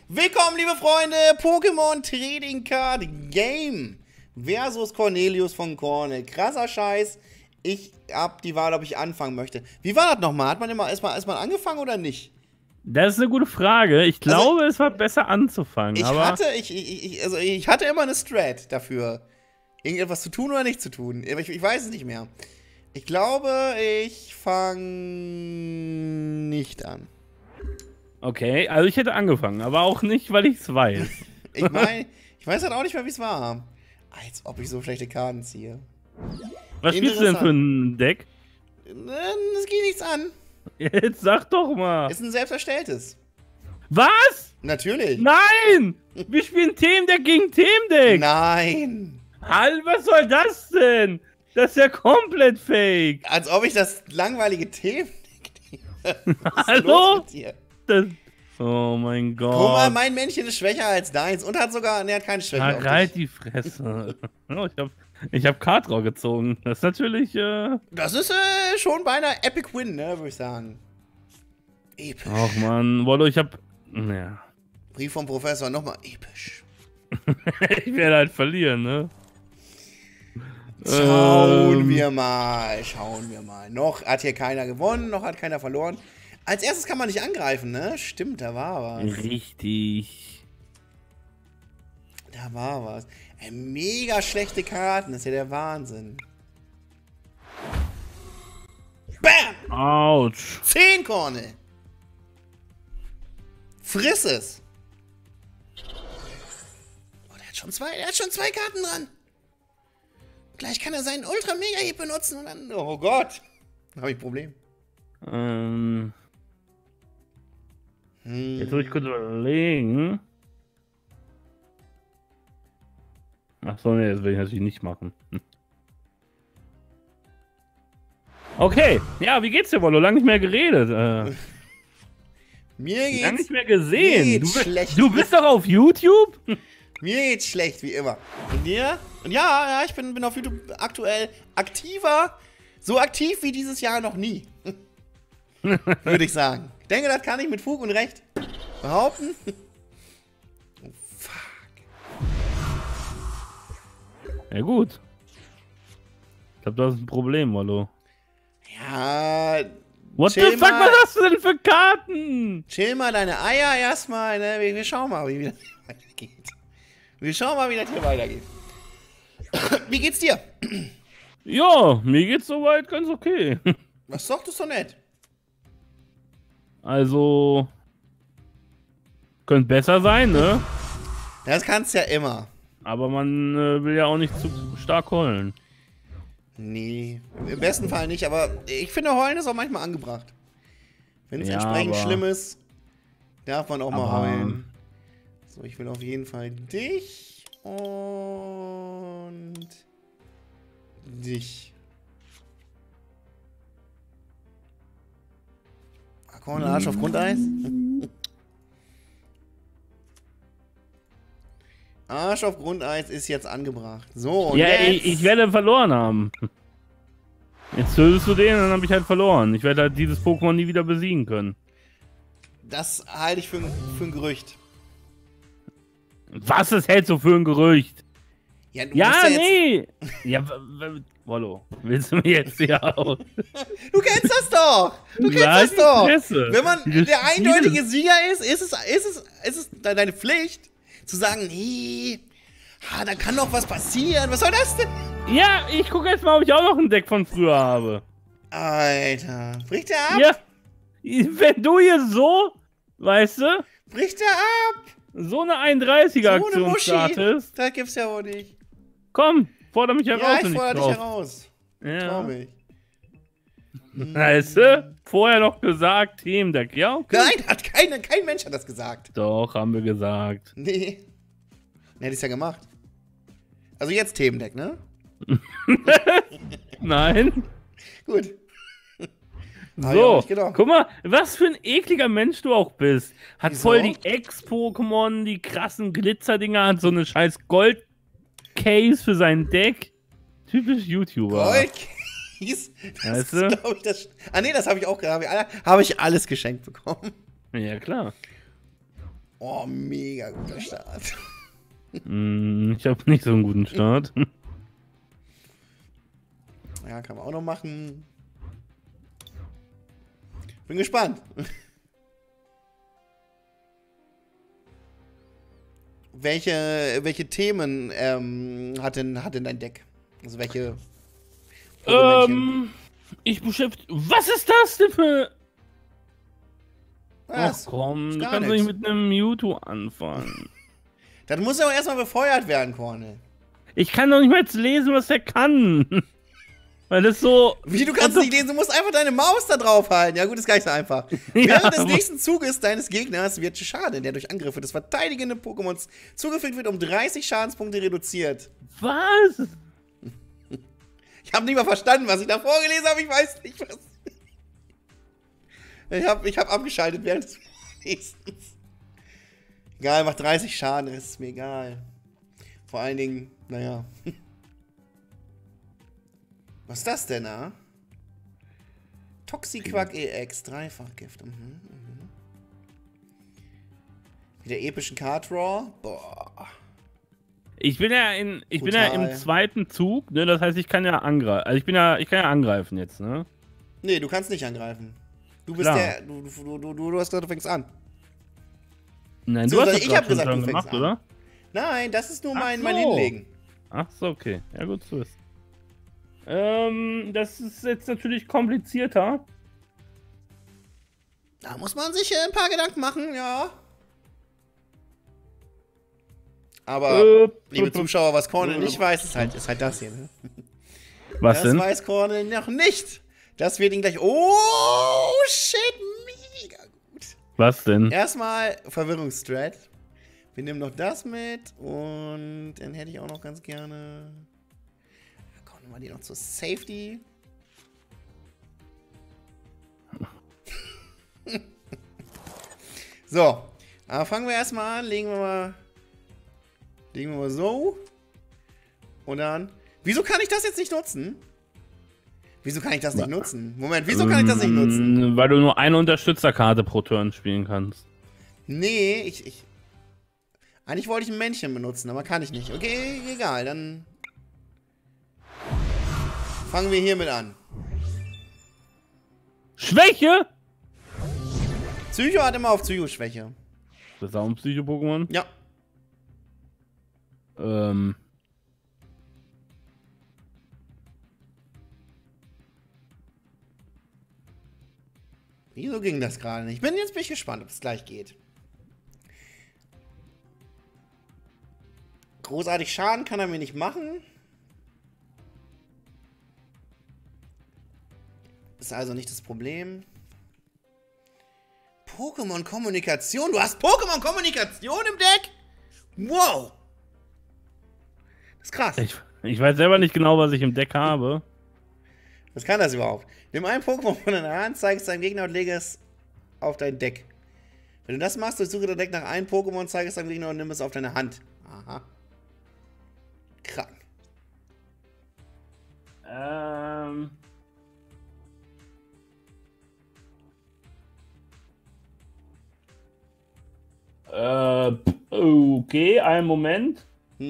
Willkommen, liebe Freunde, Pokémon Trading Card Game versus Cornelius von Korne. Krasser Scheiß. Ich hab die Wahl, ob ich anfangen möchte. Wie war das nochmal? Hat man immer erstmal angefangen oder nicht? Das ist eine gute Frage. Ich glaube, es war besser anzufangen. Ich aber hatte immer eine Strat dafür, irgendetwas zu tun oder nicht zu tun. Ich weiß es nicht mehr. Ich glaube, ich fange nicht an. okay, also ich hätte angefangen, aber auch nicht, weil ich es weiß. Ich weiß halt auch nicht mehr, wie es war. Als ob ich so schlechte Karten ziehe. Was spielst du denn für ein Deck? Es geht nichts an. Jetzt sag doch mal. Ist ein selbst erstelltes. Was? Natürlich. Nein! Wir spielen Themendeck gegen Themendeck. Nein. Hall, was soll das denn? Das ist ja komplett fake. Als ob ich das langweilige Themendeck nehme. Hallo? Oh mein Gott. Guck mal, mein Männchen ist schwächer als deins und hat sogar, hat keine Schwäche auf Halt dich. die Fresse. Oh, ich hab Kartdraw gezogen. Das ist natürlich, Das ist schon beinahe Epic Win, ne, würde ich sagen. Episch. Ach man, Wollo, ich hab... Ja. Brief vom Professor, nochmal episch. Ich werde halt verlieren, ne? Schauen wir mal. Noch hat hier keiner gewonnen, noch hat keiner verloren. Als erstes kann man nicht angreifen, ne? Stimmt, da war was. Richtig. Da war was. Ey, mega schlechte Karten, das ist ja der Wahnsinn. Bam! Autsch. 10 Korne. Friss es. Oh, der hat schon zwei Karten dran. Gleich kann er seinen Ultra Mega Hit benutzen und dann. Oh Gott. Da habe ich ein Problem. Jetzt muss ich kurz überlegen. Achso, ne, das will ich natürlich nicht machen. Okay, ja, wie geht's dir, Wollo? Lange nicht mehr geredet. Mir geht's. Lange nicht mehr gesehen. Schlecht. Du bist doch auf YouTube? Mir geht's schlecht, wie immer. Und dir? Und ja, ich bin auf YouTube aktuell aktiver. So aktiv wie dieses Jahr noch nie. Würde ich sagen. Ich denke, das kann ich mit Fug und Recht behaupten. Oh, fuck. Ja, gut. Ich glaube, das ist ein Problem, Wollo. Ja. What the fuck, was hast du denn für Karten? Chill mal deine Eier erstmal, ne? Wir schauen mal, wie das hier weitergeht. Wie geht's dir? Ja, mir geht's soweit ganz okay. Was sagt das so nett? Also, könnte besser sein, ne? Das kannst ja immer. Aber man will ja auch nicht zu stark heulen. Nee, im besten Fall nicht, aber ich finde, heulen ist auch manchmal angebracht. Wenn es entsprechend schlimm ist, darf man auch mal heulen. So, ich will auf jeden Fall dich und dich. Komm, Arsch auf Grundeis. Arsch auf Grundeis ist jetzt angebracht. So, und ja, jetzt... ich werde verloren haben. Jetzt tötest du den, dann habe ich halt verloren. Ich werde halt dieses Pokémon nie wieder besiegen können. Das halte ich für ein Gerücht. Was, das hältst du für ein Gerücht? Ja, Ja, nee. Ja, Wollo, willst du mir jetzt hier aus? Du kennst das doch! Du kennst das doch! Wenn man der eindeutige Sieger ist es deine Pflicht, zu sagen, nee, da kann doch was passieren. Was soll das denn? Ja, ich gucke jetzt mal, ob ich auch noch ein Deck von früher habe. Alter, bricht der ab? Ja, wenn du hier so, weißt du, bricht der ab? so eine 31er-Aktion startest. Das gibt's ja wohl nicht. Komm, fordere mich heraus. Ja, ich fordere dich heraus. Ja. Trau mich. Weißt du, vorher noch gesagt, Themendeck, ja? Okay. Nein, kein Mensch hat das gesagt. Doch, haben wir gesagt. Nee. Hätte ich's ja gemacht. Also jetzt Themendeck, ne? Nein. Gut. So, guck mal, was für ein ekliger Mensch du auch bist. Hat voll die Ex-Pokémon, die krassen Glitzerdinger, hat so eine scheiß Gold-Case für sein Deck. Typisch YouTuber. Gold-Case? Weißt du? Nee, das habe ich auch, habe ich alles geschenkt bekommen. Ja, klar. Oh, mega guter Start. Ich habe nicht so einen guten Start. Ja, kann man auch noch machen. Bin gespannt. Welche Themen hat denn dein Deck? Also welche ich beschäftige. Was ist das denn für. Was? Ach komm, du kannst nicht mit einem Mewtwo anfangen. Das muss ja auch erstmal befeuert werden, Cornel. Ich kann doch nicht mal jetzt lesen, was der kann. Weil das so. Wie, du kannst nicht lesen? Du musst einfach deine Maus da drauf halten. Ja, gut, ist gar nicht so einfach. Ja, während des nächsten Zuges deines Gegners wird Schaden, der durch Angriffe des verteidigenden Pokémons zugefügt wird, um 30 Schadenspunkte reduziert. Was? Ich habe nicht mal verstanden, was ich da vorgelesen habe. Ich weiß nicht, was. Ich hab abgeschaltet während des Vorlesens. Egal, macht 30 Schaden, das ist mir egal. Vor allen Dingen, naja. Was ist das denn, ah? Toxiquack EX, Dreifachgift. Wieder epischen Card Draw. Boah. Ich bin ja im zweiten Zug, ne? Das heißt, ich kann ja angreifen. Also ich kann ja angreifen jetzt, ne? Nee, du kannst nicht angreifen. Du bist der. Du hast gesagt, du fängst an. Nein, so, du hast das ich hab gesagt, schon du gemacht, fängst an. oder? Nein, das ist nur mein Hinlegen. Ach so, okay. Ja, gut zu wissen. Das ist jetzt natürlich komplizierter. Da muss man sich ein paar Gedanken machen, ja. Aber, liebe Zuschauer, was Cornel nicht weiß, ist halt das hier, ne? Was denn? Das weiß Cornel noch nicht. Das wird ihn gleich... Oh, shit, mega gut. Was denn? Erstmal Verwirrungsstrat. Wir nehmen noch das mit und dann hätte ich auch noch ganz gerne... Komm, nehmen wir die noch zur Safety. So, aber fangen wir erstmal an, legen wir mal so. Und dann... Wieso kann ich das jetzt nicht nutzen? Wieso kann ich das nicht nutzen? Moment, wieso kann ich das nicht nutzen? Weil du nur eine Unterstützerkarte pro Turn spielen kannst. Nee, eigentlich wollte ich ein Männchen benutzen, aber kann ich nicht. Okay, egal, dann... Fangen wir hiermit an. Schwäche? Psycho hat immer auf Psycho-Schwäche. Das ist auch ein Psycho-Pokémon? Ja. Wieso ging das gerade nicht? Jetzt bin ich gespannt, ob es gleich geht. Großartig Schaden kann er mir nicht machen. Ist also nicht das Problem. Pokémon-Kommunikation? Du hast Pokémon-Kommunikation im Deck? Wow! Das ist krass. Ich weiß selber nicht genau, was ich im Deck habe. Was kann das überhaupt? Nimm ein Pokémon von deiner Hand, zeig es deinem Gegner und lege es auf dein Deck. Wenn du das machst, durchsuche dein Deck nach einem Pokémon, zeig es deinem Gegner und nimm es auf deine Hand. Aha. Krank. Okay, einen Moment.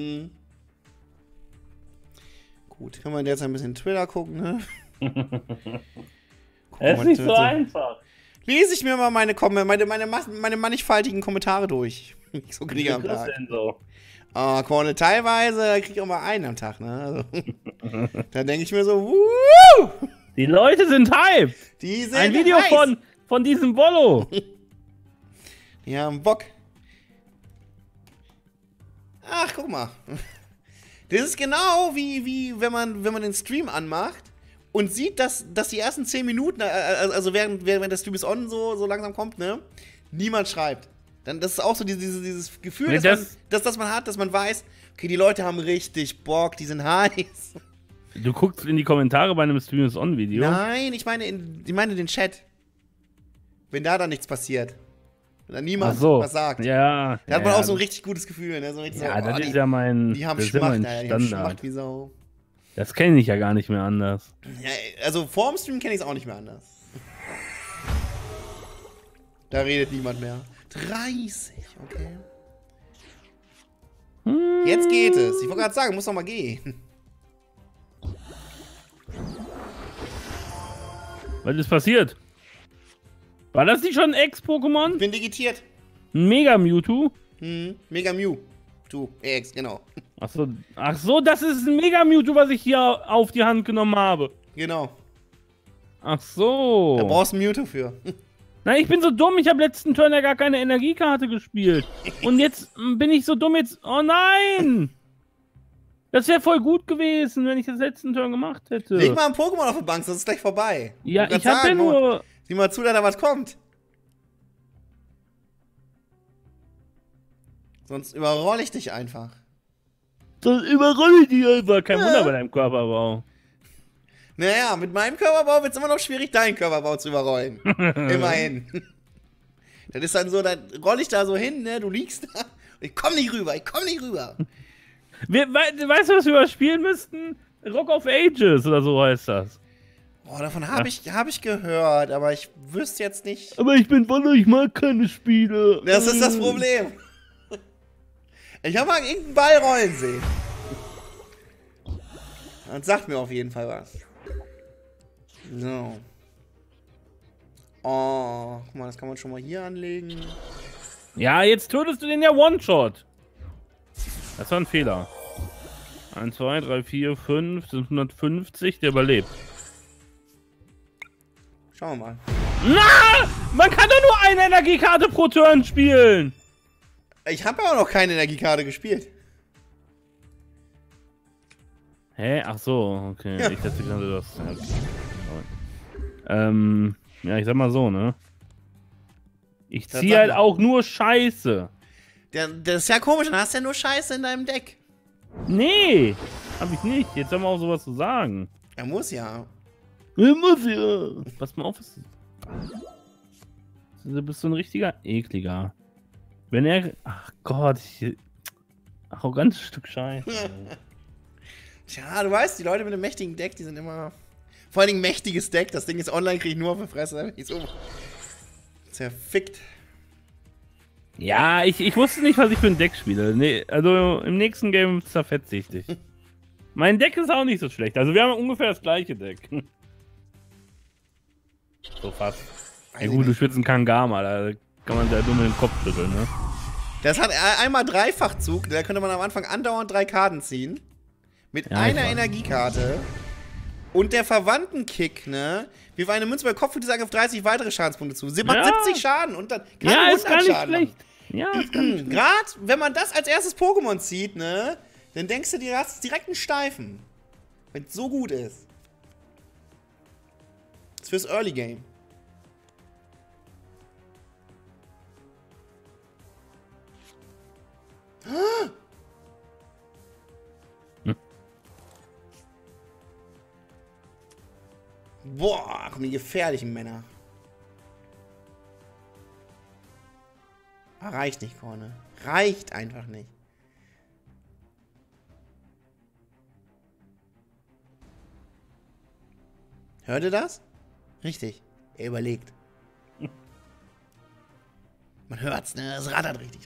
Gut, können wir jetzt ein bisschen Twitter gucken, ne? Es ist nicht so einfach. Lese ich mir mal meine mannigfaltigen Kommentare durch. So kriege ich am Tag. Was denn so? Cornel, teilweise kriege ich auch mal einen am Tag, ne? Also, da denke ich mir so, wuh! Die Leute sind hype! Die sind ein Video heiß. von diesem Bollo! Die haben Bock. Ach, guck mal. Das ist genau wie wenn man den Stream anmacht und sieht, dass die ersten 10 Minuten, also während der Stream ist on so langsam kommt, ne, niemand schreibt. Dann, das ist auch so dieses Gefühl, nee, dass man hat, dass man weiß, okay, die Leute haben richtig Bock, die sind heiß. Du guckst in die Kommentare bei einem Stream is on Video? Nein, ich meine den Chat. Wenn da dann nichts passiert. Wenn da niemand was sagt. Ja. Da hat man auch so ein richtig gutes Gefühl, ne? So richtig ja, so, das ist ja mein. Die haben das Schmacht, ist die haben Schmacht wie Sau. Das kenne ich ja gar nicht mehr anders. Ja, also vorm Stream kenne ich es auch nicht mehr anders. Da redet niemand mehr. 30, okay. Jetzt geht es. Ich wollte gerade sagen, muss noch mal gehen. Was ist passiert? War das nicht schon ein Ex-Pokémon? Ich bin digitiert. Ein Mega Mewtwo? Mega Mew. Du, Ex, genau. Ach so, das ist ein Mega Mewtwo, was ich hier auf die Hand genommen habe. Genau. Ach so. Da brauchst du ein Mewtwo für. Nein, ich bin so dumm, ich habe letzten Turn ja gar keine Energiekarte gespielt. Und jetzt bin ich so dumm jetzt... Oh nein! Das wäre voll gut gewesen, wenn ich das letzten Turn gemacht hätte. Leg mal ein Pokémon auf die Bank, sonst ist es gleich vorbei. Ja, ich hab ja nur... Sieh mal zu, dass da was kommt. Sonst überrolle ich dich einfach. Sonst überrolle ich dich einfach. Kein Wunder bei deinem Körperbau. Naja, mit meinem Körperbau wird es immer noch schwierig, deinen Körperbau zu überrollen. Immerhin. Das ist dann so, dann rolle ich da so hin, ne? Du liegst da. Und ich komm nicht rüber, Weißt du, was wir überspielen müssten? Rock of Ages oder so heißt das. Boah, davon hab ich gehört, aber ich wüsste jetzt nicht. Aber ich mag keine Spiele. Das ist das Problem. Ich habe mal irgendeinen Ball rollen sehen. Das sagt mir auf jeden Fall was. So. Oh, guck mal, das kann man schon mal hier anlegen. Ja, jetzt tötest du den ja One-Shot. Das war ein Fehler. 1, 2, 3, 4, 5, sind 150, der überlebt. Schauen wir mal. Na! Man kann doch nur eine Energiekarte pro Turn spielen! Ich habe aber noch keine Energiekarte gespielt. Hä? Ach so, okay. Ja. Ich dachte, das. Ja, ich sag mal so, ne? Ich ziehe halt auch nur Scheiße. Das ist ja komisch, dann hast du ja nur Scheiße in deinem Deck. Nee, hab ich nicht. Jetzt haben wir auch sowas zu sagen. Er muss ja. Er muss ja. Pass mal auf. Du bist so ein richtiger Ekliger. Wenn er... Ach Gott, arrogantes Stück Scheiße. Tja, du weißt, die Leute mit einem mächtigen Deck, die sind immer... Vor allen Dingen mächtiges Deck, das Ding ist online, krieg ich nur auf die Fresse. Ich so zerfickt. Ja, ich wusste nicht, was ich für ein Deck spiele. Nee, also im nächsten Game zerfetze ich dich. Mein Deck ist auch nicht so schlecht. Also wir haben ungefähr das gleiche Deck. So fast. Ja gut, du spielst einen Kangama, da kann man da dumm in den Kopf schütteln, ne? Das hat einmal Dreifachzug, da könnte man am Anfang andauernd 3 Karten ziehen. Mit einer Energiekarte. Und der Verwandten-Kick, ne? Wirf eine Münze bei Kopf und die sagen auf 30 weitere Schadenspunkte zu. Sie macht 70 Schaden und dann ja, ist gar nicht schlecht. Ja, ist gar nicht schlecht. Gerade wenn man das als erstes Pokémon zieht, ne? Dann denkst du dir, du hast direkt einen Steifen. Wenn es so gut ist. Das ist fürs Early Game. Boah, kommen die gefährlichen Männer. Reicht nicht, Korne. Reicht einfach nicht. Hört ihr das? Richtig. Er überlegt. Man hört's, ne? Es rattert richtig.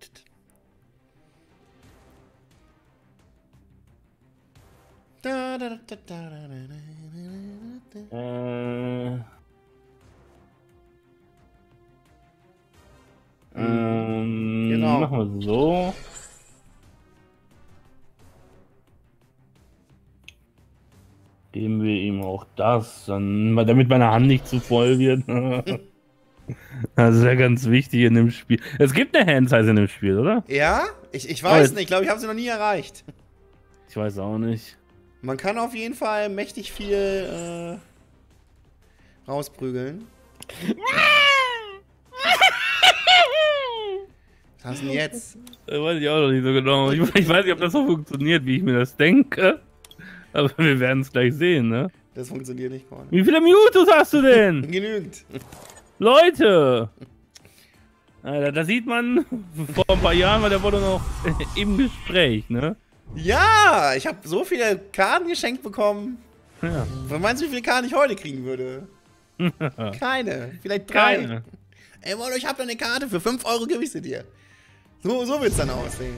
Genau. Machen wir so. Geben wir ihm auch das, dann, damit meine Hand nicht zu voll wird. Das ist ja ganz wichtig in dem Spiel. Es gibt eine Hand-Size in dem Spiel, oder? Ja? Ich weiß nicht. Ich glaube, ich habe sie noch nie erreicht. Ich weiß auch nicht. Man kann auf jeden Fall mächtig viel rausprügeln. Was hast du denn jetzt? Das weiß ich auch noch nicht so genau. Ich weiß nicht, ob das so funktioniert, wie ich mir das denke. Aber wir werden es gleich sehen, ne? Das funktioniert nicht, Korn. Wie viele Mewtwo's hast du denn? Genügend. Leute! Alter, da sieht man, vor ein paar Jahren war der wurde noch im Gespräch, ne? Ja, ich habe so viele Karten geschenkt bekommen. Ja. Was meinst du, wie viele Karten ich heute kriegen würde? Keine. Vielleicht 3. Keine. Ey, Wollo, ich hab da eine Karte, für 5 Euro gebe ich sie dir. So wird's dann aussehen.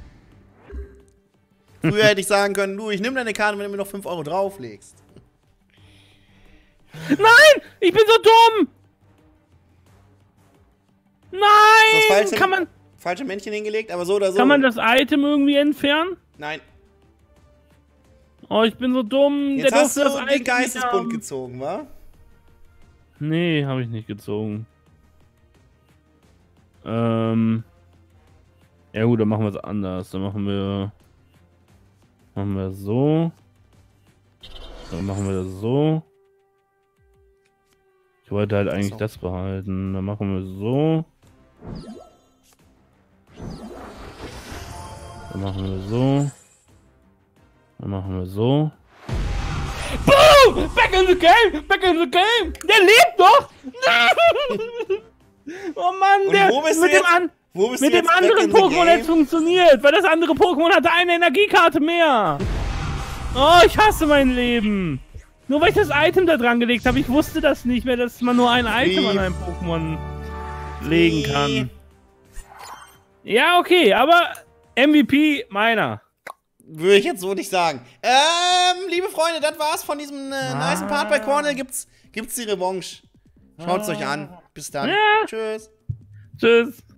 Früher hätte ich sagen können, du, ich nehme deine Karte, wenn du mir noch 5 Euro drauflegst. Nein! Ich bin so dumm! Nein! Ist das falsche Männchen hingelegt, aber so oder so. Kann man das Item irgendwie entfernen? Nein. Oh, ich bin so dumm. Jetzt hast du den Geistesbund gezogen, wa? Nee, habe ich nicht gezogen. Ja gut, dann machen wir es anders. Dann machen wir so. Dann machen wir das so. Ich wollte halt eigentlich das behalten. Dann machen wir so. Dann machen wir so. Dann machen wir so. Boom! Back in the game! Back in the game! Der lebt doch! Oh Mann, der mit dem anderen Pokémon hätte es funktioniert, weil das andere Pokémon hatte eine Energiekarte mehr. Oh, ich hasse mein Leben. Nur weil ich das Item da dran gelegt habe, ich wusste das nicht mehr, dass man nur ein Item an einem Pokémon legen kann. Ja, okay, aber MVP meiner. Würde ich jetzt so nicht sagen. Liebe Freunde, das war's von diesem nice Part bei Cornel. Gibt's die Revanche. Schaut's euch an. Bis dann. Ja. Tschüss. Tschüss.